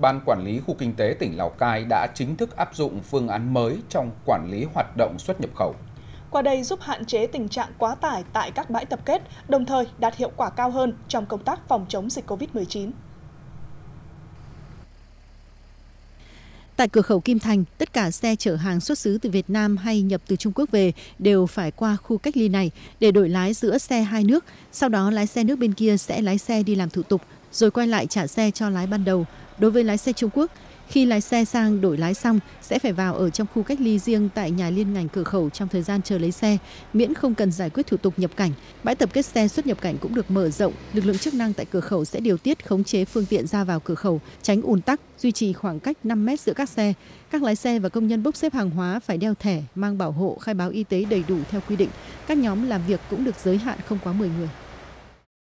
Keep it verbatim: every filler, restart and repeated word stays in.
Ban Quản lý Khu Kinh tế tỉnh Lào Cai đã chính thức áp dụng phương án mới trong quản lý hoạt động xuất nhập khẩu. Qua đây giúp hạn chế tình trạng quá tải tại các bãi tập kết, đồng thời đạt hiệu quả cao hơn trong công tác phòng chống dịch Covid mười chín. Tại cửa khẩu Kim Thành, tất cả xe chở hàng xuất xứ từ Việt Nam hay nhập từ Trung Quốc về đều phải qua khu cách ly này để đổi lái giữa xe hai nước. Sau đó lái xe nước bên kia sẽ lái xe đi làm thủ tục, rồi quay lại trả xe cho lái ban đầu. Đối với lái xe Trung Quốc, khi lái xe sang đổi lái xong sẽ phải vào ở trong khu cách ly riêng tại nhà liên ngành cửa khẩu trong thời gian chờ lấy xe, miễn không cần giải quyết thủ tục nhập cảnh. Bãi tập kết xe xuất nhập cảnh cũng được mở rộng, lực lượng chức năng tại cửa khẩu sẽ điều tiết khống chế phương tiện ra vào cửa khẩu, tránh ùn tắc, duy trì khoảng cách năm mét giữa các xe. Các lái xe và công nhân bốc xếp hàng hóa phải đeo thẻ, mang bảo hộ, khai báo y tế đầy đủ theo quy định. Các nhóm làm việc cũng được giới hạn không quá mười người.